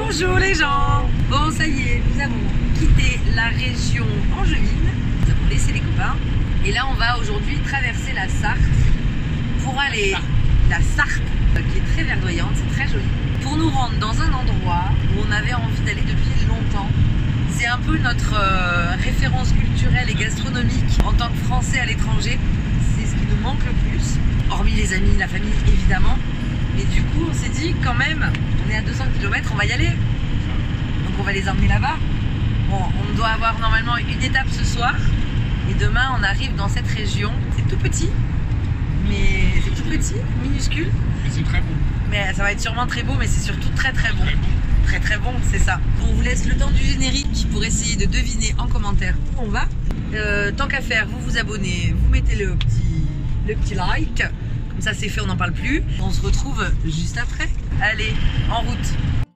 Bonjour les gens. Bon, ça y est, nous avons quitté la région angevine. Nous avons laissé les copains. Et là, on va aujourd'hui traverser la Sarthe pour aller... La Sarthe, qui est très verdoyante, c'est très joli. Pour nous rendre dans un endroit où on avait envie d'aller depuis longtemps. C'est un peu notre référence culturelle et gastronomique en tant que Français à l'étranger. C'est ce qui nous manque le plus. Hormis les amis, la famille, évidemment. Mais du coup, on s'est dit quand même, on est à 200 km, on va y aller. Donc on va les emmener là-bas. Bon, on doit avoir normalement une étape ce soir. Et demain, on arrive dans cette région. C'est tout petit. Mais c'est tout petit, minuscule. Mais c'est très bon. Mais ça va être sûrement très beau, mais c'est surtout très très bon. Très très bon, c'est ça. On vous laisse le temps du générique pour essayer de deviner en commentaire où on va. Tant qu'à faire, vous vous abonnez, vous mettez le petit like. Comme ça c'est fait, on n'en parle plus. On se retrouve juste après. Allez, en route.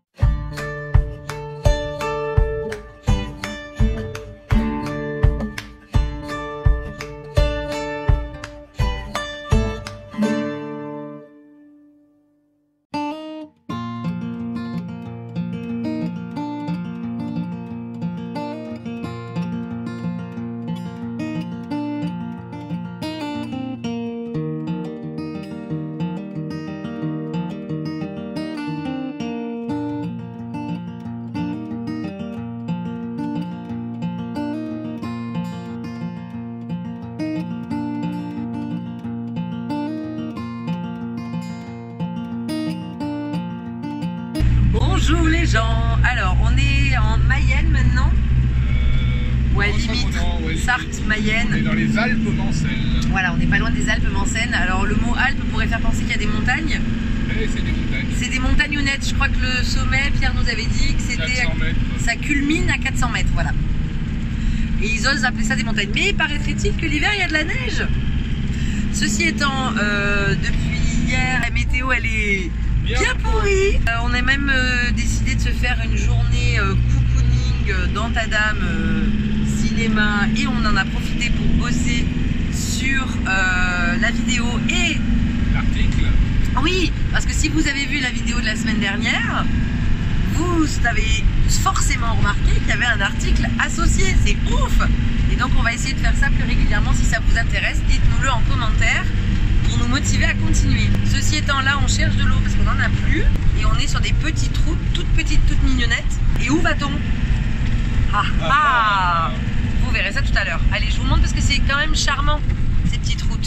Bonjour les gens. Alors on est en Mayenne maintenant. Ouais, limite ouais, Sarthe-Mayenne. On est dans les Alpes Mancelles. Voilà, on n'est pas loin des Alpes Mancelles. Alors le mot Alpes pourrait faire penser qu'il y a des montagnes. Mais c'est des montagnes. C'est des montagnes honnêtes. Je crois que le sommet, Pierre nous avait dit que c'était... Ça culmine à 400 mètres, voilà. Et ils osent appeler ça des montagnes. Mais paraîtrait-il que l'hiver, il y a de la neige. Ceci étant, depuis hier, la météo, elle est... bien pourri. On a même décidé de se faire une journée cocooning dans ta dame cinéma et on en a profité pour bosser sur la vidéo et l'article. Oui, parce que si vous avez vu la vidéo de la semaine dernière, vous avez forcément remarqué qu'il y avait un article associé. C'est ouf. Et donc on va essayer de faire ça plus régulièrement. Si ça vous intéresse, dites-nous-le en commentaire pour nous motiver à continuer. Ceci étant, là on cherche de l'eau parce qu'on n'en a plus et on est sur des petites routes, toutes petites, toutes mignonnettes. Et où va-t-on? Vous verrez ça tout à l'heure. Allez, je vous montre parce que c'est quand même charmant ces petites routes.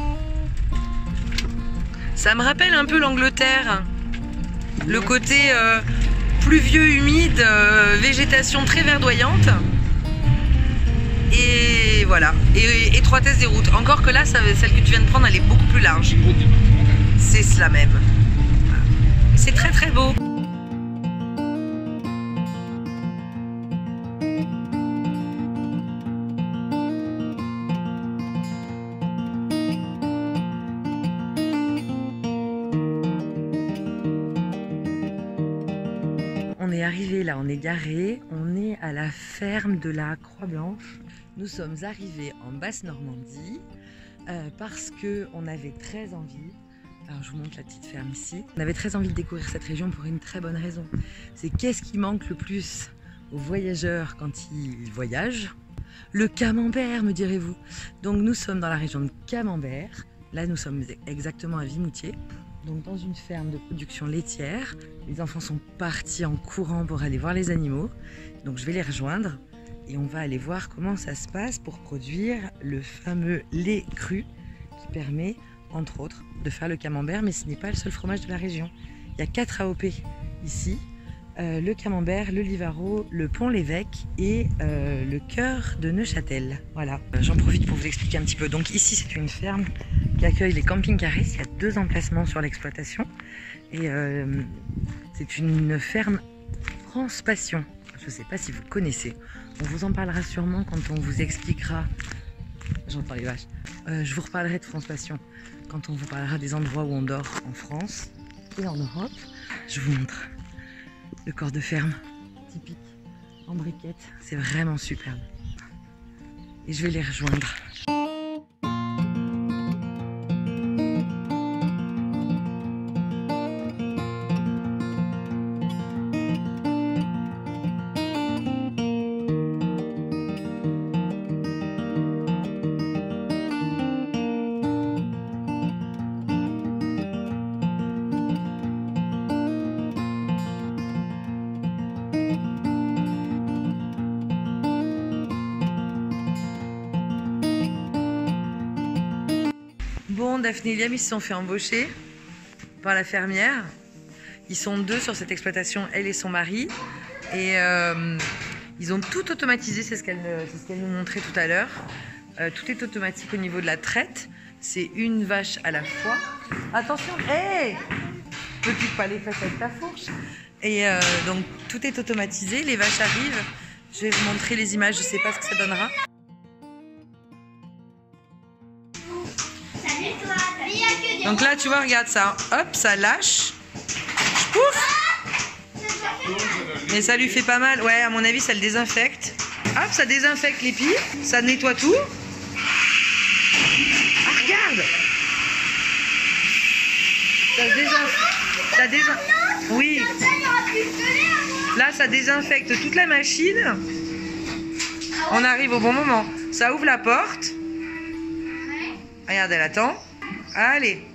Ça me rappelle un peu l'Angleterre, le côté pluvieux, humide, végétation très verdoyante. Et voilà, et étroitesse des routes. Encore que là, celle que tu viens de prendre, elle est beaucoup plus large. C'est cela même. C'est très très beau. On est arrivé là, on est garé, on est à la ferme de la Croix-Blanche. Nous sommes arrivés en Basse-Normandie parce qu'on avait très envie, alors je vous montre la petite ferme ici, on avait très envie de découvrir cette région pour une très bonne raison. C'est qu'est-ce qui manque le plus aux voyageurs quand ils voyagent? Le camembert, me direz-vous. Donc nous sommes dans la région de Camembert, là nous sommes exactement à Vimoutier. Donc dans une ferme de production laitière, les enfants sont partis en courant pour aller voir les animaux. Donc je vais les rejoindre et on va aller voir comment ça se passe pour produire le fameux lait cru qui permet, entre autres, de faire le camembert. Mais ce n'est pas le seul fromage de la région. Il y a 4 AOP ici. Le camembert, le Livaro, le Pont-l'Évêque et le cœur de Neuchâtel. Voilà, j'en profite pour vous expliquer un petit peu. Donc ici c'est une ferme qui accueille les camping-caristes. Il y a 2 emplacements sur l'exploitation et c'est une ferme France Passion. Je ne sais pas si vous connaissez. On vous en parlera sûrement quand on vous expliquera. J'entends les vaches. Je vous reparlerai de France Passion quand on vous parlera des endroits où on dort en France et en Europe. Je vous montre le corps de ferme typique en briquette. C'est vraiment superbe. Et je vais les rejoindre. Daphné et Liam, ils se sont fait embaucher par la fermière. Ils sont 2 sur cette exploitation, elle et son mari. Et ils ont tout automatisé, c'est ce qu'elle nous montrait tout à l'heure. Tout est automatique au niveau de la traite. C'est une vache à la fois. Attention, hé, ne pique pas les fesses avec ta fourche. Et donc tout est automatisé, les vaches arrivent. Je vais vous montrer les images, je ne sais pas ce que ça donnera. Donc là, tu vois, regarde ça. Hop, ça lâche. Pouf. Et ça lui fait pas mal. Ouais, à mon avis, ça le désinfecte. Hop, ça désinfecte les pieds. Ça nettoie tout. Ah, regarde. Ça désinfecte. Oui. Là, ça désinfecte toute la machine. On arrive au bon moment. Ça ouvre la porte. Regarde, elle attend. Allez.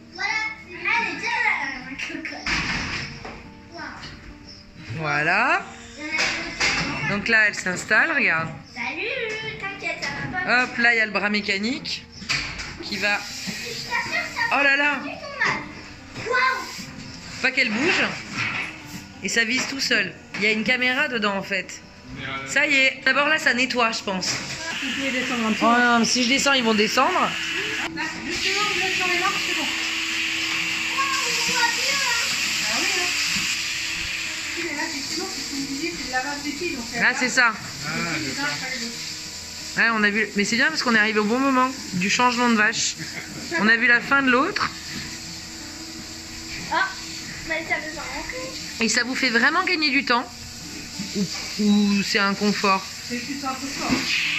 Voilà. Donc là, elle s'installe, regarde. Salut, t'inquiète, ça va pas. Hop, là, il y a le bras mécanique qui va... Oh là là. Pas qu'elle bouge. Et ça vise tout seul. Il y a une caméra dedans, en fait. Ça y est. D'abord, là, ça nettoie, je pense. Oh non, si je descends, ils vont descendre. Justement, vous êtes sur les marches, c'est bon. Là, c'est ça. Ouais, on a vu. Mais c'est bien parce qu'on est arrivé au bon moment du changement de vache. On a vu la fin de l'autre. Ah, mais ça veut pas rentrer. Et ça vous fait vraiment gagner du temps? Ou c'est un confort? C'est plutôt un confort.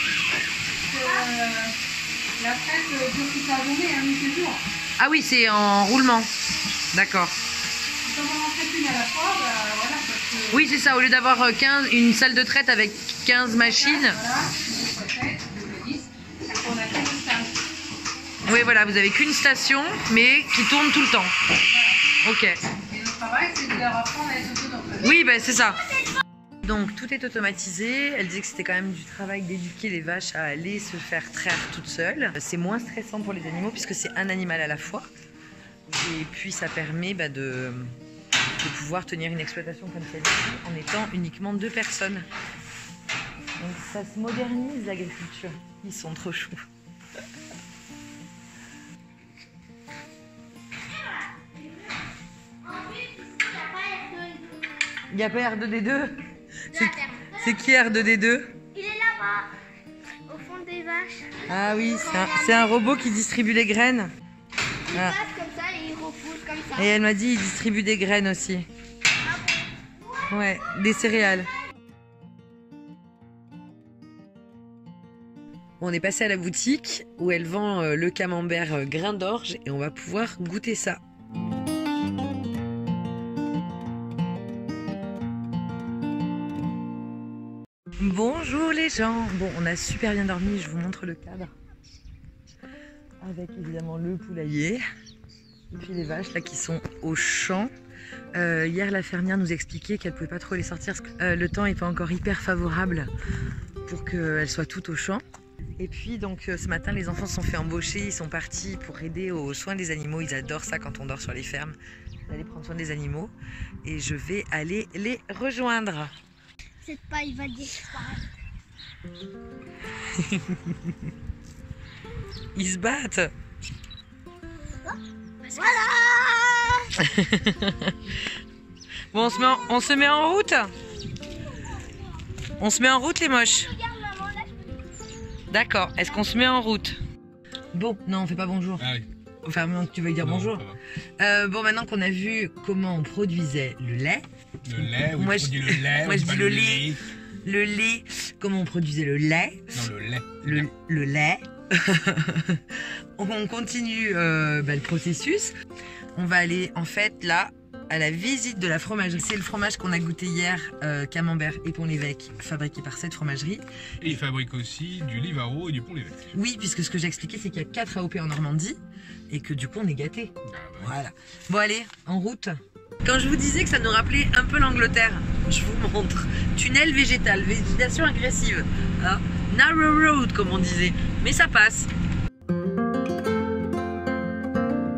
La traite dure toute la journée, hein, tous les jours. Ah oui, c'est en roulement. D'accord. Comme on en fait une à la fois, bah, voilà. Parce que Oui, c'est ça. Au lieu d'avoir une salle de traite avec 15 machines. voilà, une traite, de 10, on a qu'une stage. Oui, voilà, vous avez qu'une station, mais qui tourne tout le temps. Ok. Et notre travail, c'est de leur apprendre à être autonome. Oui, ben c'est ça. Donc tout est automatisé. Elle disait que c'était quand même du travail d'éduquer les vaches à aller se faire traire toutes seules. C'est moins stressant pour les animaux puisque c'est un animal à la fois. Et puis ça permet de pouvoir tenir une exploitation comme celle-ci en étant uniquement 2 personnes. Donc ça se modernise l'agriculture. Ils sont trop choux. Il n'y a pas R2D2. C'est qui R2D2? Il est là-bas, au fond des vaches. Ah oui, c'est un robot qui distribue les graines. Il Ah. passe comme ça et il repousse comme ça. Et elle m'a dit il distribue des graines aussi. Ouais, des céréales. On est passé à la boutique où elle vend le camembert grain d'orge et on va pouvoir goûter ça. Bonjour les gens. Bon, on a super bien dormi, je vous montre le cadre. Avec évidemment le poulailler. Et puis les vaches là qui sont au champ. Hier la fermière nous expliquait qu'elle ne pouvait pas trop les sortir parce que le temps n'est pas encore hyper favorable pour qu'elles soient toutes au champ. Et puis donc ce matin les enfants se sont fait embaucher, ils sont partis pour aider aux soins des animaux. Ils adorent ça quand on dort sur les fermes, d'aller prendre soin des animaux. Et je vais aller les rejoindre. Cette paille va disparaître. Ils se battent. Voilà. Bon, on se met en route. On se met en route les moches. Regarde maman, là je peux... D'accord, est-ce qu'on se met en route? Bon, non on fait pas bonjour. Ah oui. Enfin maintenant que tu veux dire Non, bonjour. ça va. Bon, maintenant qu'on a vu comment on produisait le lait. Le lait, oui, Moi, on dit le lait. moi, on je dit pas dis le lait. Le lait, comment on produisait le lait. Non, le lait. Le lait. On continue le processus. On va aller en fait là à la visite de la fromagerie. C'est le fromage qu'on a goûté hier, Camembert et Pont-l'Évêque, fabriqué par cette fromagerie. Et il fabrique aussi du Livaro et du Pont-l'Évêque. Oui, puisque ce que j'ai expliqué, c'est qu'il y a 4 AOP en Normandie et que du coup on est gâtés. Ah, bah, Voilà. Bon allez, en route. Quand je vous disais que ça nous rappelait un peu l'Angleterre, je vous montre. Tunnel végétal, végétation agressive. Hein, narrow road comme on disait. Mais ça passe.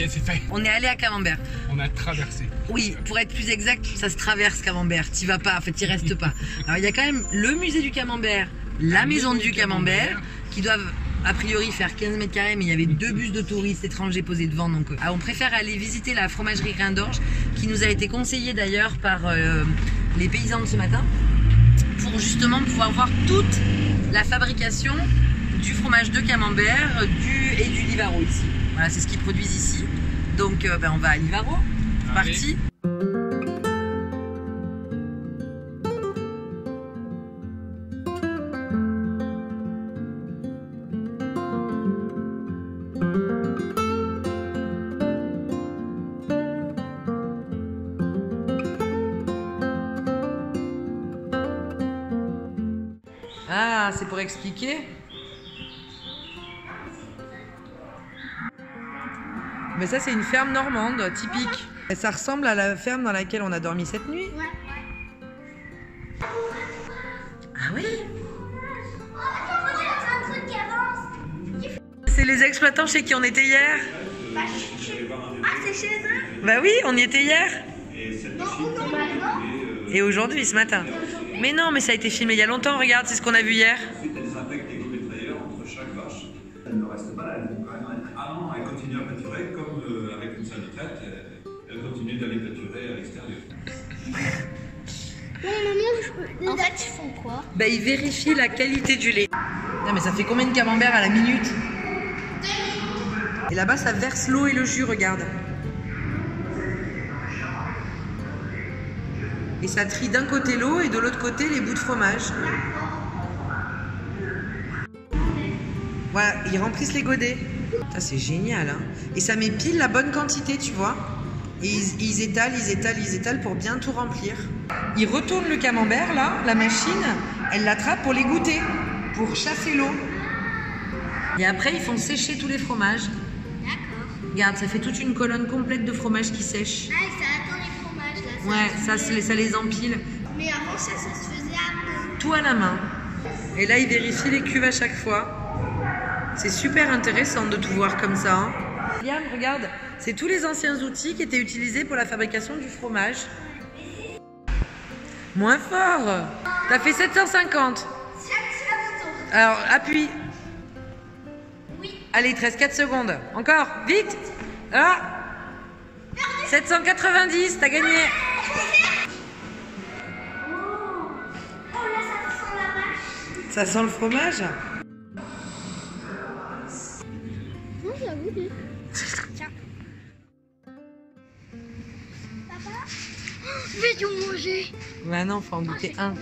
y est, c'est fait. On est allé à Camembert. On a traversé. Oui, pour être plus exact, ça se traverse Camembert. T'y vas pas, en fait, t'y restes pas. Alors il y a quand même le musée du Camembert, la maison du Camembert, qui doivent a priori faire 15 mètres carrés, mais il y avait 2 bus de touristes étrangers posés devant, donc on préfère aller visiter la fromagerie Grain d'Orge, qui nous a été conseillée d'ailleurs par les paysans de ce matin, pour justement pouvoir voir toute la fabrication du fromage de Camembert et du Livaro ici. Voilà, c'est ce qu'ils produisent ici. Donc on va à Livaro, c'est parti. Ah, c'est pour expliquer. Mais ça, c'est une ferme normande typique. Et ça ressemble à la ferme dans laquelle on a dormi cette nuit. Ouais. Ah oui? Oh, regarde, un truc qui avance. C'est les exploitants chez qui on était hier. Ah, c'est chez eux? Bah oui, on y était hier. Non, non, maintenant. Et aujourd'hui, ce matin. Mais non, mais ça a été filmé il y a longtemps, regarde, c'est ce qu'on a vu hier. Ensuite, elle désinfecte les gouttes d'ailleurs entre chaque vache. Elle ne reste pas là, elle vont quand même être... Ah non, elle continue à pâturer comme avec une salle de traite, elle continue d'aller pâturer à l'extérieur. Non, maman, en fait, ils font quoi? Bah, ils vérifient la qualité du lait. Non, mais ça fait combien de camembert à la minute? Et là-bas, ça verse l'eau et le jus, regarde. Et ça trie d'un côté l'eau et de l'autre côté les bouts de fromage. Voilà, ils remplissent les godets. Ça, c'est génial, hein. Et ça met pile la bonne quantité, tu vois. Et ils étalent pour bien tout remplir. Ils retournent le camembert, là, la machine, elle l'attrape pour les goûter, pour chasser l'eau. Et après, ils font sécher tous les fromages. D'accord. Regarde, ça fait toute une colonne complète de fromage qui sèche. Ah, et ça attend les fromages, là. Ouais, ça les empile. Mais avant, ça se faisait à main. Tout à la main. Et là, ils vérifient les cuves à chaque fois. C'est super intéressant de tout voir comme ça. Hein. Liam, regarde, c'est tous les anciens outils qui étaient utilisés pour la fabrication du fromage. Moins fort. T'as fait 750. Alors, appuie. Oui. Allez, il te reste 4 secondes. Encore, vite. Ah 790, t'as gagné. Oh, là, ça sent la vache. Ça sent le fromage? Non, j'avoue. Tiens. Papa, je vais tout manger. Bah non, faut en goûter un.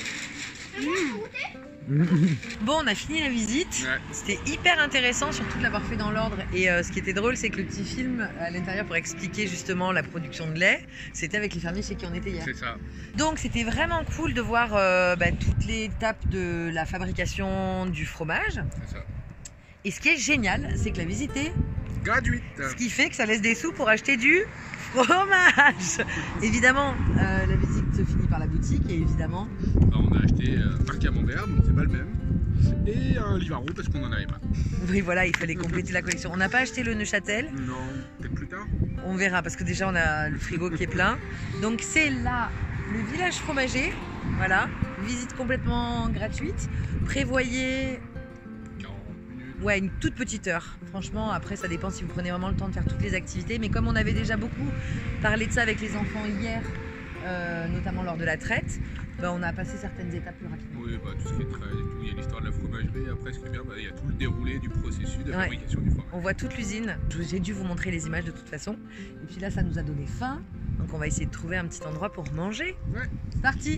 Bon, on a fini la visite. Ouais. C'était hyper intéressant, surtout de l'avoir fait dans l'ordre. Et ce qui était drôle, c'est que le petit film à l'intérieur pour expliquer justement la production de lait, c'était avec les fermiers chez qui on était hier. C'est ça. Donc c'était vraiment cool de voir toutes les étapes de la fabrication du fromage. C'est ça. Et ce qui est génial, c'est que la visite est Gratuite. ce qui fait que ça laisse des sous pour acheter du fromage. Évidemment, la visite se finit par la boutique et évidemment... Bah, on a acheté un camembert, donc c'est pas le même. Et un Livaro parce qu'on en avait pas. Oui, voilà, il fallait compléter la collection. On n'a pas acheté le Neuchâtel. Non, peut-être plus tard. On verra parce que déjà on a le frigo qui est plein. Donc c'est là le village fromager. Voilà, visite complètement gratuite. Prévoyez 40 minutes. ouais, une toute petite heure. Franchement, après ça dépend si vous prenez vraiment le temps de faire toutes les activités. Mais comme on avait déjà beaucoup parlé de ça avec les enfants hier, notamment lors de la traite, bah, on a passé certaines étapes plus rapidement. Oui, bah, tout ce qui est très et tout. Il y a l'histoire de la fromagerie. Après, ce qui est bien, bah, il y a tout le déroulé du processus de Ouais. fabrication du fromage. On voit toute l'usine. J'ai dû vous montrer les images de toute façon. Et puis là, ça nous a donné faim. Donc on va essayer de trouver un petit endroit pour manger. Ouais. C'est parti!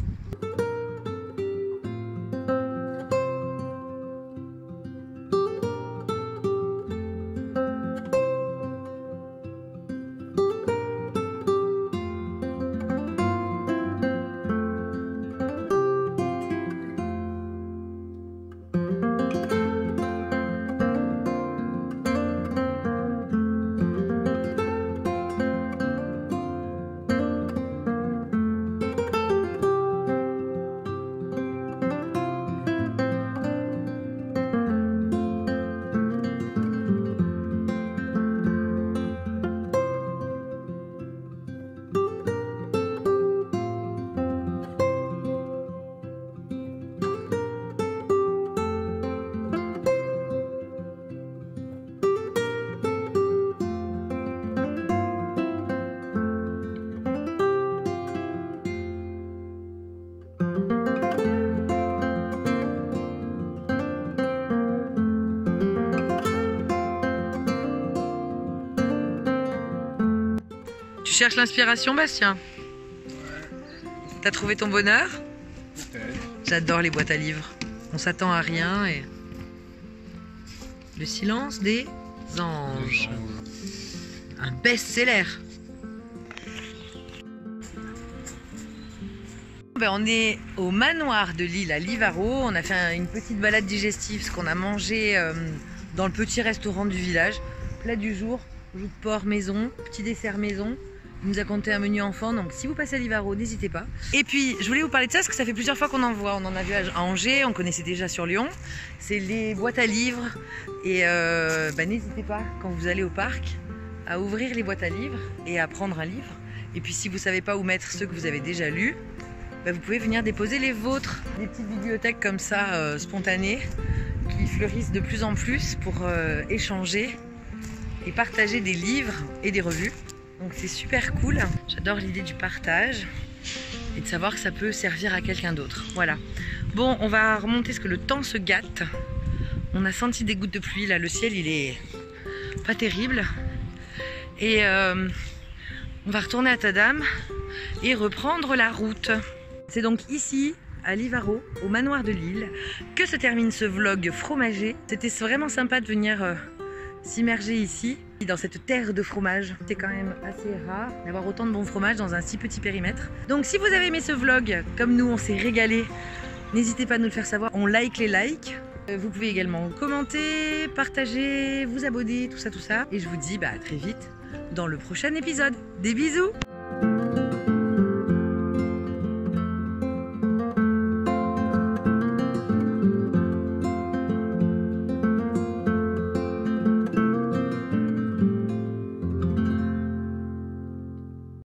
cherches l'inspiration, Bastien? T'as trouvé ton bonheur? Peut-être. J'adore les boîtes à livres. On s'attend à rien et... Le silence des anges. Un best-seller. Ben, on est au manoir de Lille à Livaro. On a fait une petite balade digestive parce qu'on a mangé dans le petit restaurant du village. Plat du jour, joue de porc maison, petit dessert maison. Il nous a compté un menu enfant, donc si vous passez à Livaro, n'hésitez pas. Et puis, je voulais vous parler de ça parce que ça fait plusieurs fois qu'on en voit. On en a vu à Angers, on connaissait déjà sur Lyon. C'est les boîtes à livres. Et ben, n'hésitez pas, quand vous allez au parc, à ouvrir les boîtes à livres et à prendre un livre. Et puis, si vous ne savez pas où mettre ceux que vous avez déjà lus, ben, vous pouvez venir déposer les vôtres. Des petites bibliothèques comme ça, spontanées, qui fleurissent de plus en plus pour échanger et partager des livres et des revues. Donc c'est super cool. J'adore l'idée du partage et de savoir que ça peut servir à quelqu'un d'autre. Voilà. Bon, on va remonter parce que le temps se gâte. On a senti des gouttes de pluie. Là, le ciel, il est pas terrible. Et on va retourner à Tadam et reprendre la route. C'est donc ici, à Livaro, au manoir de Lille, que se termine ce vlog fromager. C'était vraiment sympa de venir s'immerger ici, dans cette terre de fromage. C'est quand même assez rare d'avoir autant de bons fromages dans un si petit périmètre. Donc si vous avez aimé ce vlog, comme nous on s'est régalé, n'hésitez pas à nous le faire savoir. On like les likes. Vous pouvez également commenter, partager, vous abonner, tout ça. Et je vous dis à très vite dans le prochain épisode. Des bisous!